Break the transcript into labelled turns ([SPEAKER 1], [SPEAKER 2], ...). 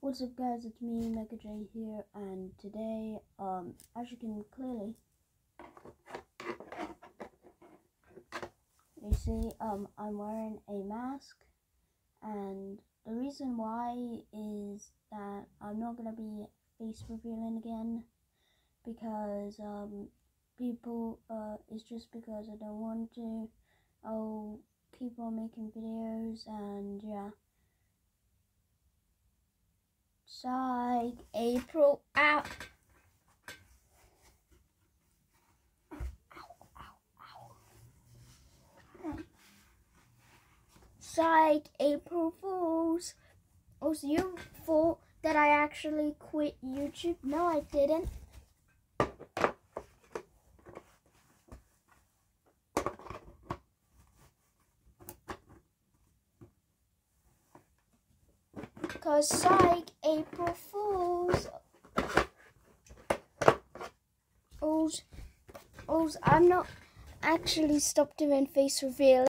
[SPEAKER 1] What's up guys, it's me, Mega J here, and today, as you can clearly you see, I'm wearing a mask, and the reason why is that I'm not gonna be face revealing again, because, it's just because I don't want to. I'll keep on making videos, and yeah. Psych, April, ow. Psych, April Fools. Was your fault that I actually quit YouTube? No, I didn't. Cause psych, April Fools. I'm not actually stopped doing face reveal.